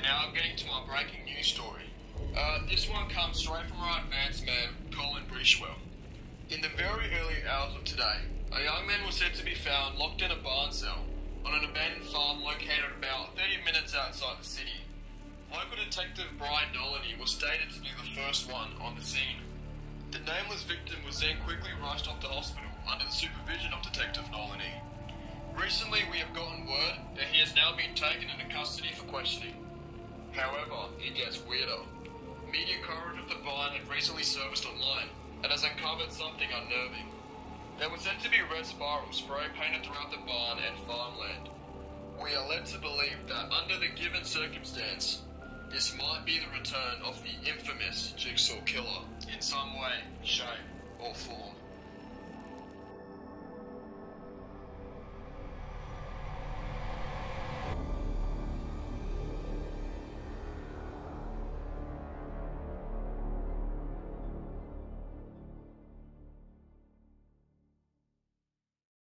now I'm getting to my breaking news story. This one comes straight from our advanced man, Colin Brishwell. In the very early hours of today, a young man was said to be found locked in a barn cell on an abandoned farm located about 30 minutes outside the city. Local detective Brian Nolaney was stated to be the first one on the scene. The nameless victim was then quickly rushed off to hospital under the supervision of Detective Nolaney. Recently, we have gotten word that he has now been taken into custody for questioning. However, it gets weirder. Media coverage of the barn had recently surfaced online and has uncovered something unnerving. There were said to be red spirals spray painted throughout the barn and farmland. We are led to believe that under the given circumstance, this might be the return of the infamous Jigsaw killer in some way, shape, or form.